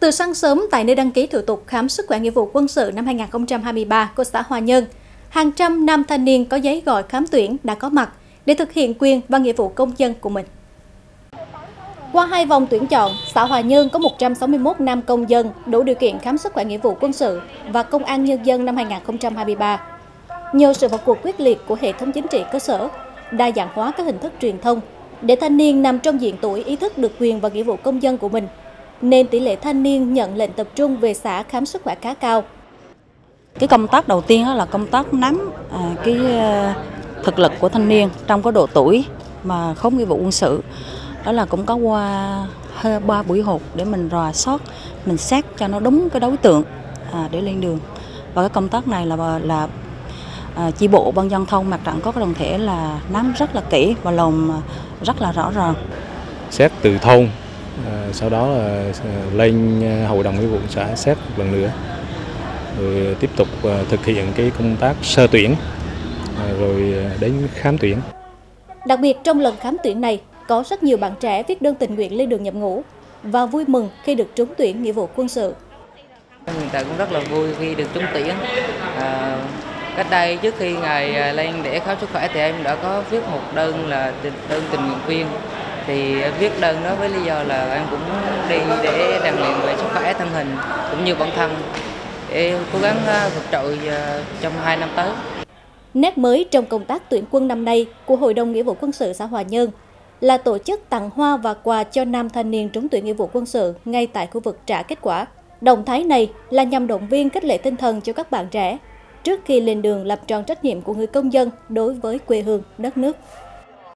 Từ sáng sớm tại nơi đăng ký thủ tục khám sức khỏe nghĩa vụ quân sự năm 2023 của xã Hòa Nhơn, hàng trăm nam thanh niên có giấy gọi khám tuyển đã có mặt để thực hiện quyền và nghĩa vụ công dân của mình. Qua 2 vòng tuyển chọn, xã Hòa Nhơn có 161 nam công dân đủ điều kiện khám sức khỏe nghĩa vụ quân sự và công an nhân dân năm 2023. Nhờ sự vào cuộc quyết liệt của hệ thống chính trị cơ sở, đa dạng hóa các hình thức truyền thông để thanh niên nằm trong diện tuổi ý thức được quyền và nghĩa vụ công dân của mình, nên tỷ lệ thanh niên nhận lệnh tập trung về xã khám sức khỏe khá cao. Cái công tác đầu tiên là công tác nắm cái thực lực của thanh niên trong cái độ tuổi mà không nghĩa vụ quân sự. Đó là cũng có qua 3 buổi họp để mình rà soát, mình xét cho nó đúng cái đối tượng để lên đường. Và cái công tác này là chi bộ ban dân thôn mặt trận có cái đoàn thể là nắm rất là kỹ và làm rất là rõ ràng. Xét từ thôn, sau đó là lên hội đồng nghĩa vụ xã xét một lần nữa, rồi tiếp tục thực hiện cái công tác sơ tuyển, rồi đến khám tuyển. Đặc biệt trong lần khám tuyển này, có rất nhiều bạn trẻ viết đơn tình nguyện lên đường nhập ngũ và vui mừng khi được trúng tuyển nghĩa vụ quân sự. Hiện tại cũng rất là vui khi được trúng tuyển. Cách đây trước khi ngày lên để khám sức khỏe thì em đã có viết một đơn là đơn tình nguyện viên. Thì viết đơn đó với lý do là em cũng đi để rèn luyện về sức khỏe thân hình cũng như bản thân để cố gắng vượt trội trong 2 năm tới. Nét mới trong công tác tuyển quân năm nay của Hội đồng Nghĩa vụ quân sự xã Hòa Nhơn là tổ chức tặng hoa và quà cho nam thanh niên trúng tuyển nghĩa vụ quân sự ngay tại khu vực trả kết quả. Động thái này là nhằm động viên khích lệ tinh thần cho các bạn trẻ trước khi lên đường làm tròn trách nhiệm của người công dân đối với quê hương, đất nước.